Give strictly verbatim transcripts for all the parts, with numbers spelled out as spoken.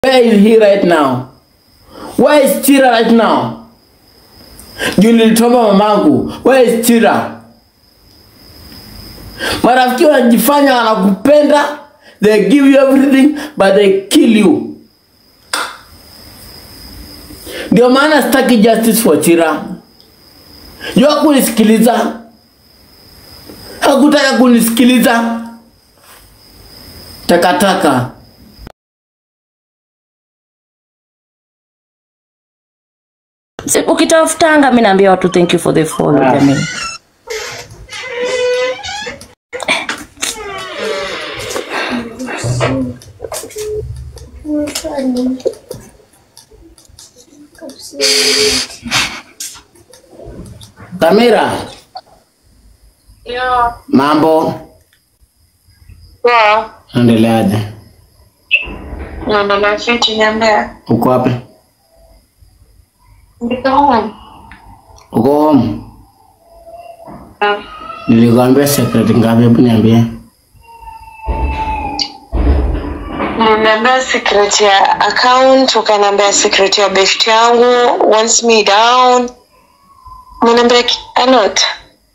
Where is he right now? Where is Chira right now? You nilitoma mamangu. Where is Chira? Marafiki wanajifanya wanakupenda. They give you everything, but they kill you. Ndio maana sitaki justice for Chira. Yeye kunisikiliza. Hakutaka kunisikiliza. Takataka. Ukitafutanga mimi naambia watu thank you for the follow jamani. Tamira. Yo. Mambo. Wow. Endeleaje? Naendelea fiti niambia. Uko wapi? Niko home. Uko home? Ah. Nilikwambia secret ngapi hapo niambie? Niambia secret ya account, ukaniambia secret ya best yangu, wants me down. Niambia a lot.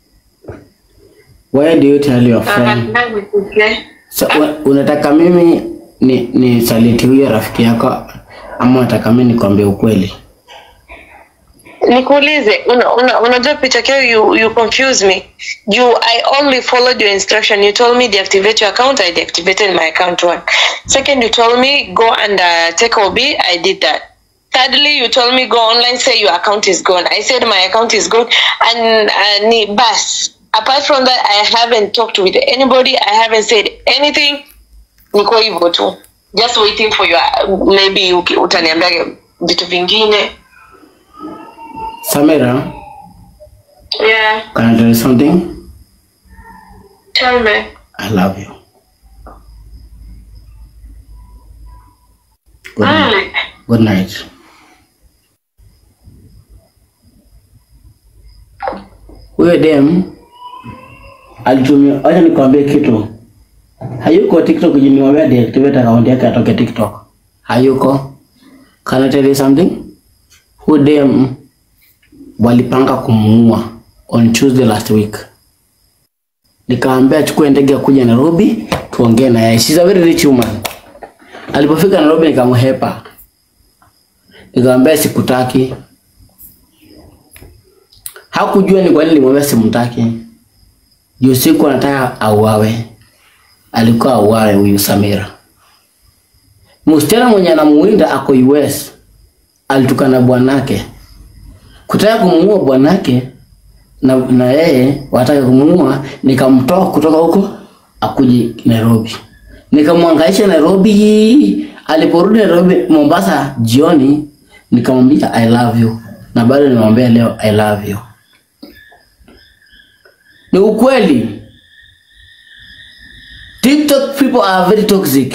Why do you tell your friend? So, unataka mimi ni ni saliti huyo rafiki yako ama unataka mimi nikwambie ukweli? Nikuulize, una una unajua picha yako, you you confuse me. You I only followed your instruction. You told me deactivate your account, I deactivated my account one. Second, you told me go and uh, take O B, I did that. Thirdly, you told me go online, say your account is gone. I said my account is gone, and uh, ni bas. Apart from that, I haven't talked with anybody. I haven't said anything. Niko hivyo tu. Just waiting for your maybe utaniambia vitu vingine. Samira. Yeah. Can I tell you something? Tell me. I love you. Good Really? night. Good night. Huyo dem alitumia, acha nikwambie kitu. Hayuko TikTok kujiniambia deactivate account yake atoke TikTok. Hayuko. Can I tell you something? Huyo dem walipanga kumuua on Tuesday last week. Nikaambia chukue ndege kuja Nairobi tuongee na yeye. She's a very rich woman. Alipofika Nairobi nikamhepa. Nikamwambia sikutaki. Hakujua ni kwa nini nilimwambia simtaki. Juu siku anataka auawe. Alikuwa auawe huyu Samira. Msichana mwenye anamuinda ako U S alitukana bwanake. Kutaka kumuua bwanake na na yeye wataka kumuua, nikamtoa kutoka huko akuje Nairobi. Nikamwangaisha Nairobi. Aliporudi Nairobi Mombasa jioni nikamwambia I love you. Na bado nimwambia leo I love you. Ni ukweli. TikTok people are very toxic.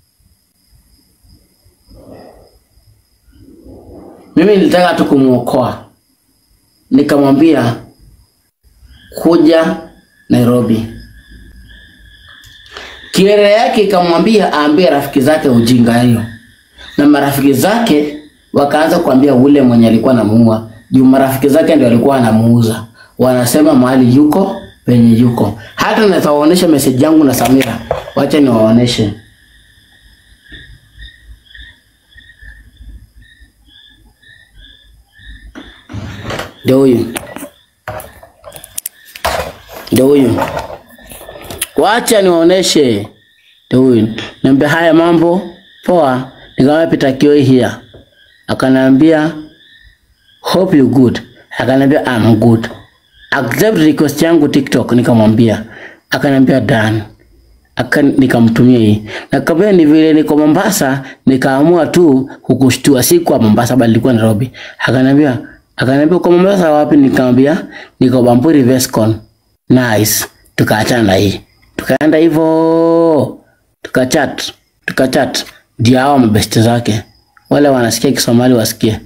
Mimi nilitaka tu kumuokoa. Nikamwambia kuja Nairobi. Kiere yake ikamwambia aambie rafiki zake ujinga hiyo. Na marafiki zake wakaanza kuambia ule mwenye alikuwa anamuua. Juu marafiki zake ndio walikuwa wanamuuza. Wanasema mahali yuko penye yuko. Hata nitawaonesha message yangu na Samira. Wacha niwaoneshe. Ndio huyu. Ndio huyu. Wacha niwaoneshe. Ndio huyu. Niambia haya mambo poa. Nikamwambia pita kio here. Akaniambia hope you good. Akaniambia I'm good. Accept request yangu TikTok, nikamwambia. Akaniambia done. Aka nikamtumia hii. Nakamwambia ni vile niko Mombasa, nikaamua tu kukushtua, si kwa Mombasa bali nilikuwa Nairobi. Akaniambia akaniambia uko Mombasa wapi? Nikamwambia niko Bamburi Vescon. Nice. Tukaachana na hii. Tukaenda hivyo. Tukachat. Tukachat. Ndio hao mabeste zake. Wale wanasikia Kisomali wasikie.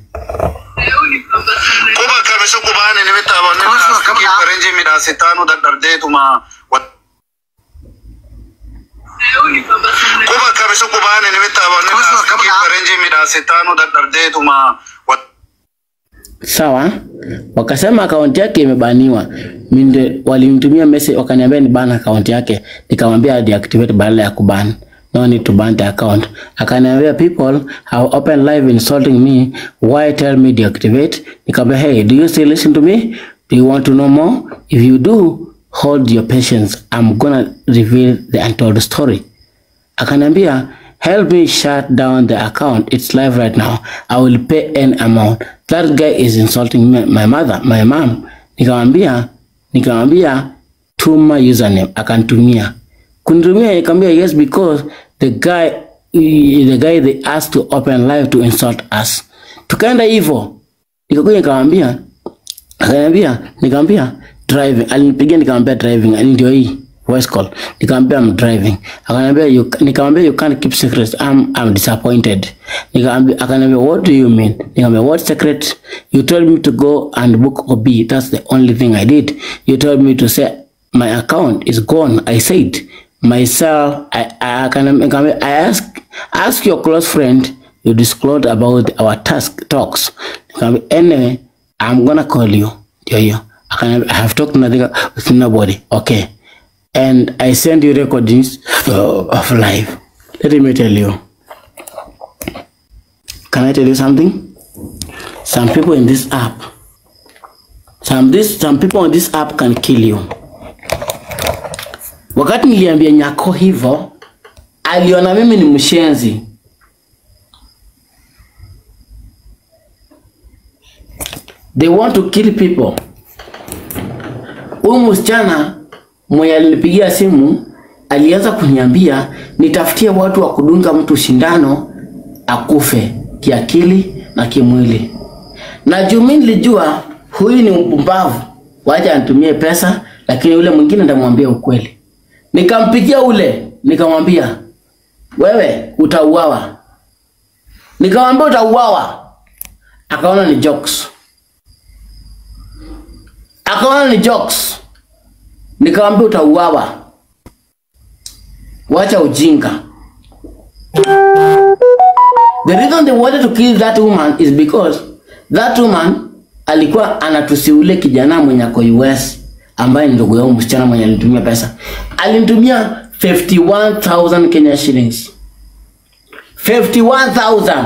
Kuba kabisa kubane nimetaba nimetaba renje mida sitano da darde tuma Kuba kabisa kubane nimetaba nina karenje mida setano dadarde tuma. Sawa, wakasema akaunti yake imebaniwa. Mimi walimtumia message wakaniambia ni ban account yake. Nikamwambia deactivate badala ya kuban. No need to ban the account. Akaniambia people have open live insulting me. Why tell me deactivate? Nikamwambia hey, do you still listen to me? Do you want to know more? If you do, hold your patience. I'm gonna reveal the untold story. Akaniambia help me shut down the account. It's live right now. I will pay an amount. That guy is insulting me, my mother, my mom. Nikamwambia, nikamwambia tuma username. Akantumia. Kunitumia nikamwambia yes because the guy the guy they asked to open live to insult us. Tukaenda hivyo. Nikakuja nikamwambia, akaniambia, nikamwambia driving. Alinipigia nikamwambia driving. Ani ndio hii voice call. Nikamwambia I'm driving. Akaniambia you nikamwambia you can't keep secrets. I'm I'm disappointed. Nikamwambia akaniambia what do you mean? Nikamwambia what secret? You told me to go and book O B. That's the only thing I did. You told me to say my account is gone. I said myself I I can I ask ask your close friend you disclosed about our task talks. Anyway, I'm gonna call you. Yeah, I can I have talked nothing with nobody. Okay. And I send you recordings uh, of life. Let me tell you. Can I tell you something? Some people in this app, some this some people on this app can kill you. Wakati niliambia Nyako hivyo, aliona mimi ni mshenzi. They want to kill people. Huyu msichana mwenye alinipigia simu alianza kuniambia nitafutie watu wa kudunga mtu shindano akufe kiakili na kimwili. Na juu mimi nilijua huyu ni mpumbavu, wacha anitumie pesa, lakini yule mwingine ndamwambia ukweli. Nikampigia ule, nikamwambia wewe utauawa. Nikamwambia utauawa. Akaona ni jokes. Akaona ni jokes. Nikamwambia utauawa. Wacha ujinga. The reason they wanted to kill that woman is because that woman alikuwa anatusi ule kijana mwenye ako U S ambaye ni ndugu yao msichana mwenye alinitumia pesa. Alinitumia fifty-one thousand Kenya shillings. fifty-one thousand.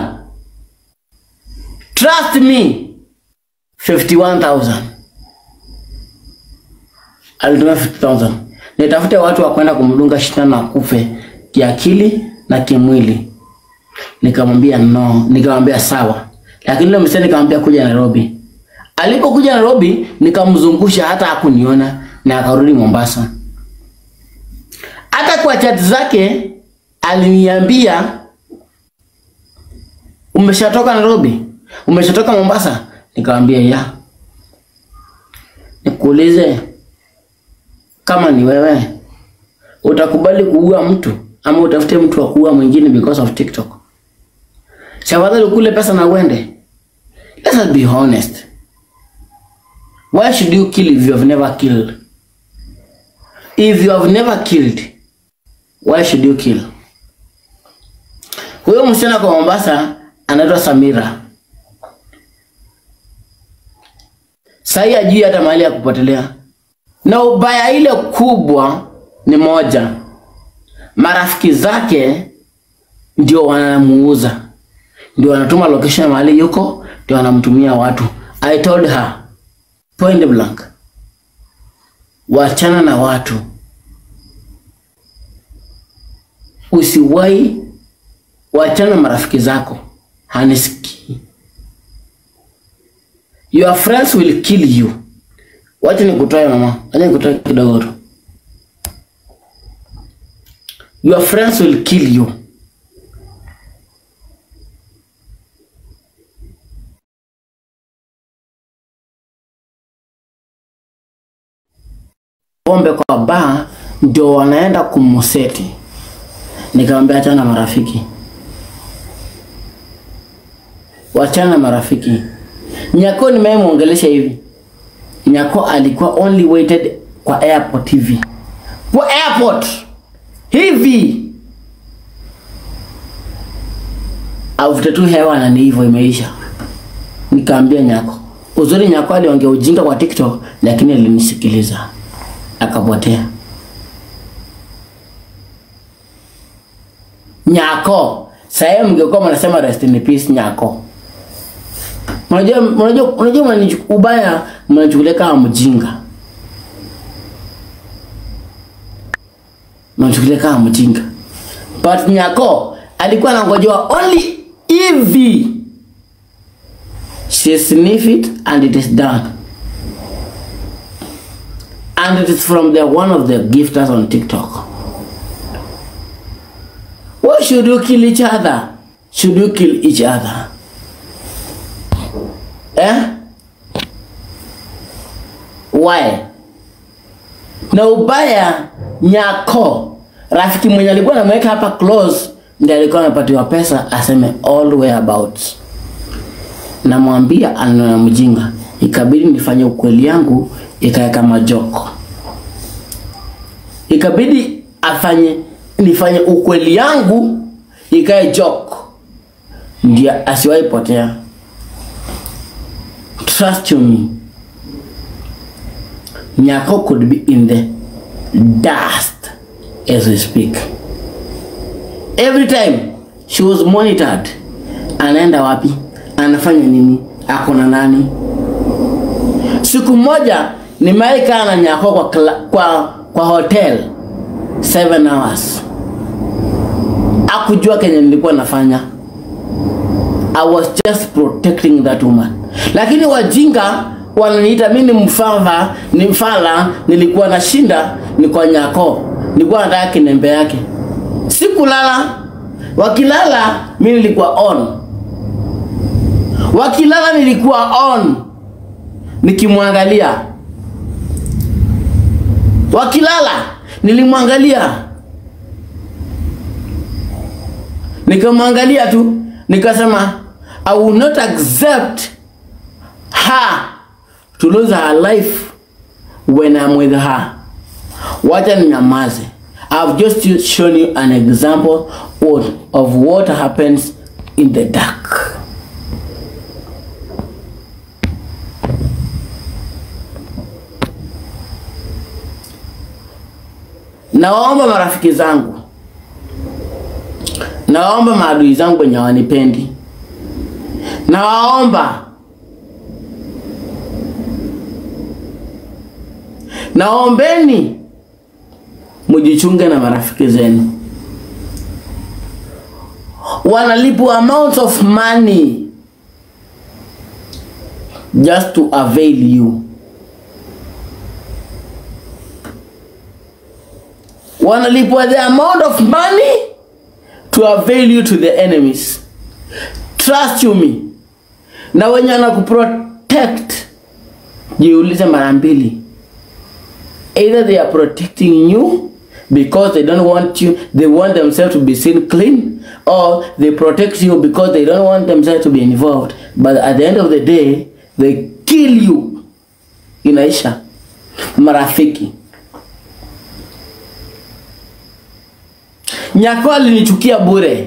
Trust me. fifty-one thousand. Alitumia fifty thousand. Nitafute watu wa kwenda kumdunga shindano akufe kiakili na kimwili. Nikamwambia no, nikamwambia sawa. Lakini leo msanii nikamwambia kuja Nairobi. Alipokuja Nairobi nikamzungusha hata hakuniona na akarudi Mombasa. Hata kwa chat zake aliniambia umeshatoka Nairobi? Umeshatoka Mombasa? Nikamwambia ya. Nikuulize kama ni wewe utakubali kuua mtu ama utafute mtu wa kuua mwingine because of TikTok? Shawada ukule pesa na uende. Let's be honest. Why should you kill if you have never killed? If you have never killed, why should you kill? Huyo msichana kwa Mombasa anaitwa Samira. Sai ajui hata mahali ya kupotelea. Na ubaya ile kubwa ni moja. Marafiki zake ndio wanamuuza. Ndio wanatuma location mahali yuko, ndio wanamtumia watu. I told her point blank, wachana na watu. Usiwahi wachana na marafiki zako. Hanisiki. Your friends will kill you. Wacha nikutoe mama. Wacha nikutoe kidogo tu. Your friends will kill you. Pombe kwa bar ndio wanaenda kumuseti. Nikamwambia achana na marafiki. Wachana na marafiki. Nyako nimemuongelesha hivi. Nyako alikuwa only waited kwa airport T V. Kwa airport hivi Avute tu hewa na ni hivyo imeisha. Nikaambia Nyako. Uzuri Nyako aliongea ujinga kwa TikTok lakini alinisikiliza. Akapotea. Nyako, sasa mngekuwa mnasema rest in peace Nyako. Unajua unajua unajua ubaya mnachukulia kama mjinga. Mnachukulia kama mjinga. But Nyako alikuwa anangojewa only if she sniff it and it is done. And it is from the one of the gifters on TikTok. Why should you kill each other? Should you kill each other? Eh? Why? Na ubaya Nyako, rafiki mwenye alikuwa anamweka hapa close, ndiye alikuwa anapatiwa pesa aseme all whereabouts. Namwambia anana mjinga, ikabidi nifanye ukweli yangu ikae kama joko. Ikabidi afanye nifanye ukweli yangu ikae joko. Ndia asiwahi potea. Trust me. Nyako could be in the dust as we speak. Every time she was monitored. Anaenda wapi? Anafanya nini? Ako na nani? Siku moja nimekaa na Nyako kwa kwa kwa hotel seven hours. Akujua kenye nilikuwa nafanya. I was just protecting that woman. Lakini wajinga wananiita mimi mfava, ni mfala, nilikuwa nashinda ni kwa Nyako. Nilikuwa nataka kinembe yake. Sikulala. Wakilala mimi nilikuwa on. Wakilala nilikuwa on. Nikimwangalia. Wakilala nilimwangalia. Nikamwangalia tu, nikasema I will not accept her to lose her life when I'm with her. Wacha ninyamaze. I've just shown you an example of, of what happens in the dark. Naomba marafiki zangu, naomba maadui zangu wenye wanipendi, naomba naombeni mujichunge na marafiki zenu. Wanalipwa amounts of money just to avail you. Wanalipwa the amount of money to avail you to the enemies. Trust you me. Na wenye wanakuprotect, jiulize mara mbili. Either they are protecting you because they don't want you, they want themselves to be seen clean, or they protect you because they don't want themselves to be involved. But at the end of the day, they kill you. Inaisha. Marafiki. Nyako alinichukia bure.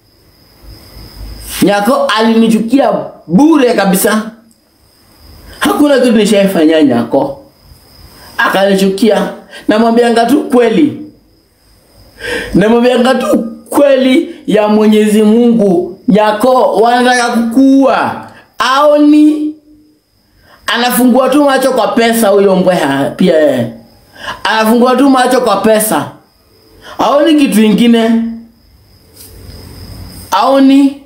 Nyako alinichukia bure kabisa. Hakuna kitu nishaifanya Nyako. Akanichukia. Namwambianga tu kweli. Namwambianga tu kweli ya Mwenyezi Mungu. Nyako wanataka kukua. Aoni. Anafungua tu macho kwa pesa huyo mbweha pia. Anafungua tu macho kwa pesa. Aoni kitu ingine. Aoni.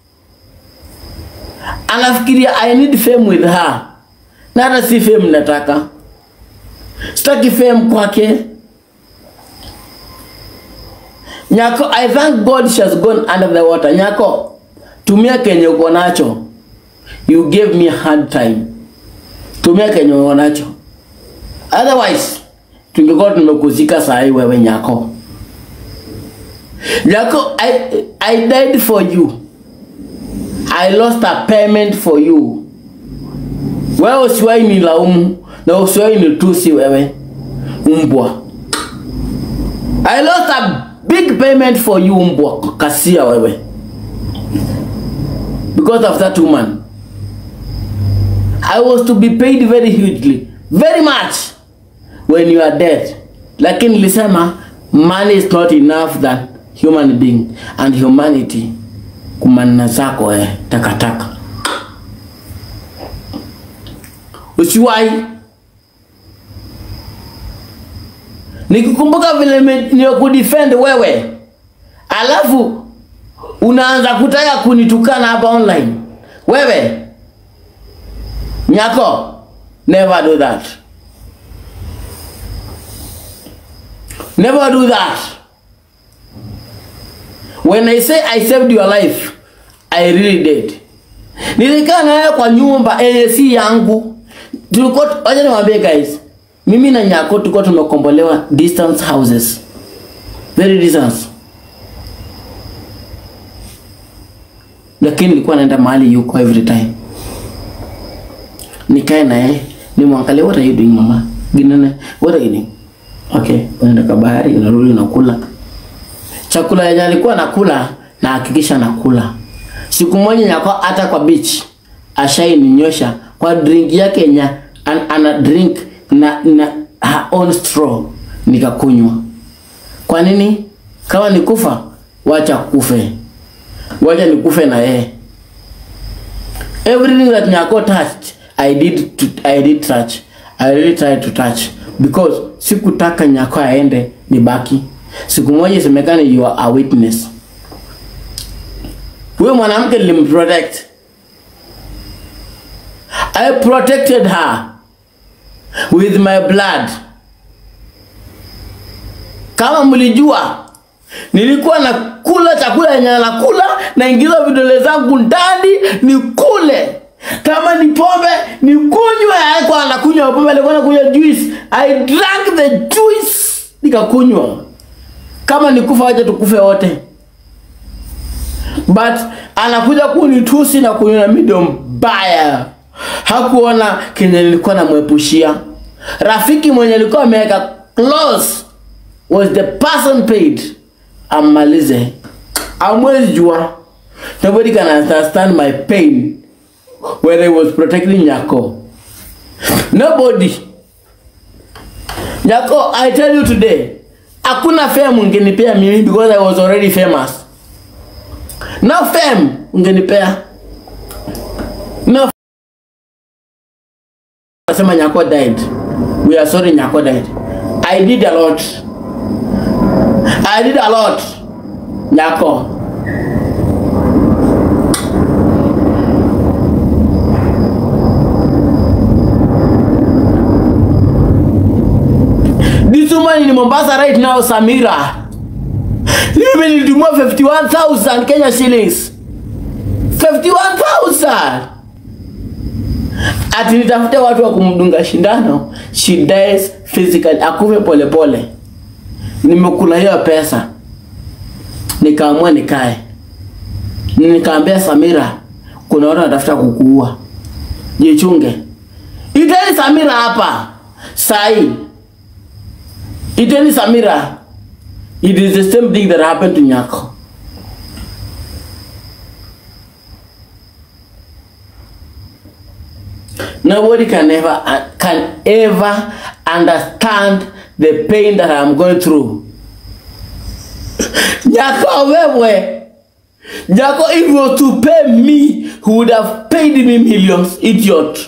Anafikiria I need fame with her. Na hata si fame nataka. Sitaki fame kwake. Nyako, I thank God she has gone under the water. Nyako, tumia kenye uko nacho. You gave me a hard time. Tumia kenye uko nacho. Otherwise, tungekuwa tumekuzika saa hii wewe Nyako. Nyako, I, I died for you. I lost a payment for you. Wewe usiwahi nilaumu na usiwahi nitusi wewe umbwa. I lost a big payment for you umbwa kasia wewe. because of that woman. I was to be paid very hugely, very much when you are dead. Lakini nilisema money is not enough than human being and humanity. Kumanina zako eh, takataka. Usiwai. Nikikumbuka vile ni kudefend wewe, alafu unaanza kutaka kunitukana hapa online. Wewe Nyako, never do that. Never do that. When I say I saved your life, I really did. Nilikaa naye kwa nyumba A C yangu. Tulikuwa, wacha niwaambie guys, mimi na Nyako tulikuwa tumekombolewa distance houses. Very distance. Lakini nilikuwa naenda mahali yuko every time. Nikae naye, nimwangalie, what are you doing mama? Ginene, what are you doing? Okay, unaenda kwa bahari, unarudi unakula. Chakula yenye alikuwa nakula na hakikisha nakula. Siku moja Nyako hata kwa beach ashaininyosha kwa drink yake yenye an, ana drink na na her own straw, nikakunywa. Kwa nini? Kama nikufa, wacha kufe. Wacha nikufe na yeye. Everything that Nyako touched, I did to, I did touch. I really tried to touch because sikutaka Nyako aende nibaki. Siku moja semekana you are a witness. Wewe mwanamke nilimprotect. I protected her with my blood. Kama mlijua, nilikuwa nakula chakula yenye nakula na ingiza vidole zangu ndani nikule. Kama ni pombe nikunywe. Alikuwa anakunywa pombe, alikuwa anakunywa juice. I drank the juice nikakunywa. Kama nikufa wacha tukufe wote. But anakuja kunitusi na kunywa midomo mbaya. Hakuona kenye nilikuwa namwepushia. Rafiki mwenye alikuwa ameweka close was the person paid amalize. Amwezi jua. Nobody can understand my pain when I was protecting Nyako. Nobody. Nyako, I tell you today, hakuna fame ungenipea mimi because I was already famous. No fame ungenipea. No. Nasema Nyako died. We are sorry Nyako died. I did a lot. I did a lot. Nyako. This woman in Mombasa right now, Samira. Mimi nilitumia fifty-one thousand Kenya shillings. fifty-one thousand. Ati nitafute watu wa kumdunga shindano. She dies physically. Akufe pole pole. Nimekula hiyo pesa. Nikaamua nikae. Nikaambia Samira, kuna watu wanatafuta kukuua. Jichunge. Iteni Samira hapa. Sai. Iteni Samira. It is the same thing that happened to Nyako. Nobody can ever can ever understand the pain that I'm going through. Nyako wewe. Nyako, if you were to pay me, who would have paid me millions, idiot.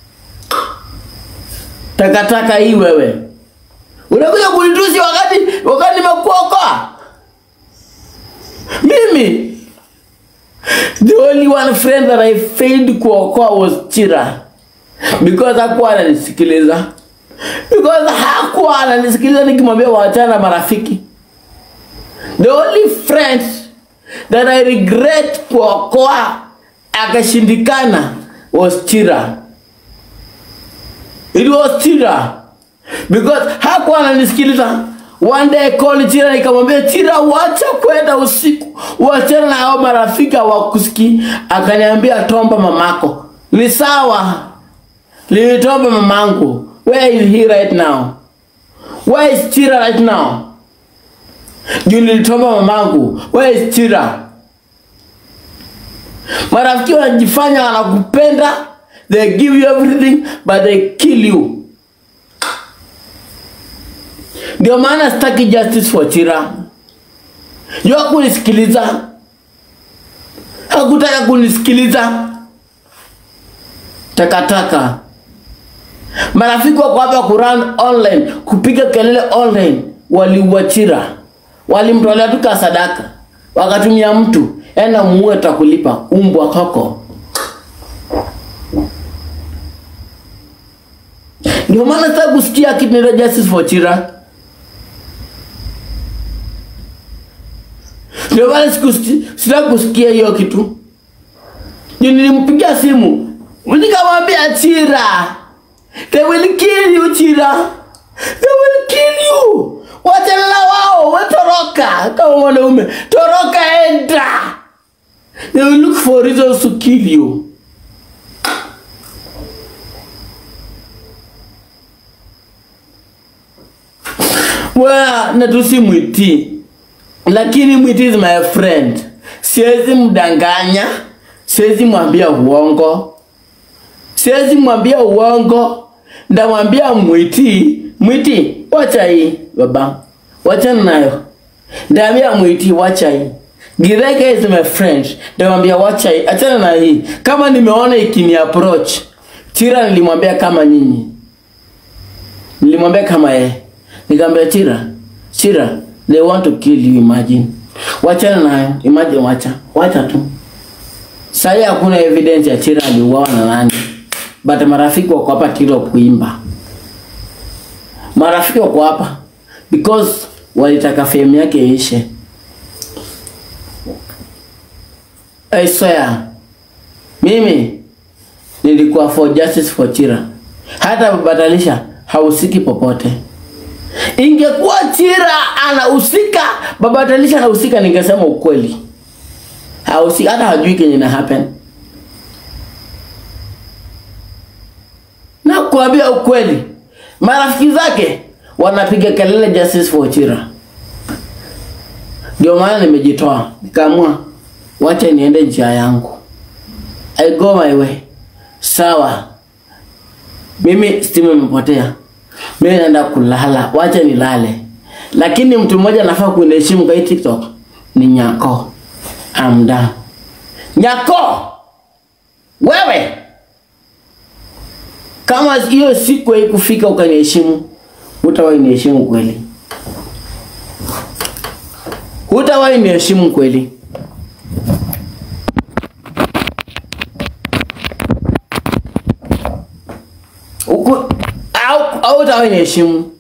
Takataka hii wewe. Unakuja kunitusi wakati wakati nimekuokoa. Mimi. The only one friend that I failed kuokoa was Chira. Because hakuwa ananisikiliza. Because hakuwa ananisikiliza nikimwambia waachana marafiki. The only friend that I regret kuokoa akashindikana was Chira. It was Chira. Because hakuwa ananisikiliza. One day I called Chira nikamwambia, Chira, wacha kwenda usiku. Waachana na hao marafiki hawakusikii. Akaniambia tomba mamako. Ni sawa. Nilitomba mamangu. Where is he right now? Where is Chira right now? Juu nilitomba mamangu. Where is Chira? Marafiki wanajifanya wanakupenda, they give you everything but they kill you. Ndio maana sitaki justice for Chira. Yeye kunisikiliza. Hakutaka kunisikiliza. Takataka. Marafiki wako hapa kurun online, kupiga kelele online, waliua Chira. Walimtolea tu sadaka. Wakatumia mtu, enda muue takulipa umbwa koko. Ndio maana sitaki kusikia kitu ni justice for Chira. Ndio maana sitaki kusikia hiyo kitu. Nilimpigia simu, nikamwambia Chira, they will kill you Chira. They will kill you. Wachana wao, watoroka kama mwanaume. Toroka enda. They will look for reasons to kill you. Well, natusi Mwiti. Lakini Mwiti is my friend. Siwezi mdanganya. Siwezi mwambia uongo. Siwezi mwambia uongo. Ndamwambia Mwiti, Mwiti, wacha hii baba. Wacha nayo. Ndamwambia Mwiti, wacha hii. Githeke is my friend. Ndamwambia wacha hii. Achana na hii. Kama nimeona ikini approach. Chira nilimwambia kama nyinyi. Nilimwambia kama yeye. Nikamwambia Chira, Chira, they want to kill you, imagine. Wacha nayo, imagine wacha. Wacha tu. Sasa hakuna evidence ya Chira aliuawa na nani. But marafiki wako hapa kilo kuimba. Marafiki wako hapa because walitaka fame yake ishe. I swear, mimi nilikuwa for justice for Chira. Hata Babatalisha hausiki popote. Ingekuwa Chira anahusika, Babatalisha anahusika, ningesema ukweli. Hausiki, hata hajui kenye na happen. Na kuambia ukweli, marafiki zake wanapiga kelele justice for Chira. Ndio maana nimejitoa, nikaamua wacha niende njia yangu. I go my way. Sawa. Mimi stima imepotea. Mimi naenda kulala, wacha nilale. Lakini mtu mmoja anafaa kuniheshimu kwa TikTok ni Nyako. I'm done. Nyako! Wewe! Kama hiyo siku haikufika ukaniheshimu, hutawahi niheshimu kweli. Hutawahi niheshimu kweli. Uko au au hutawahi niheshimu.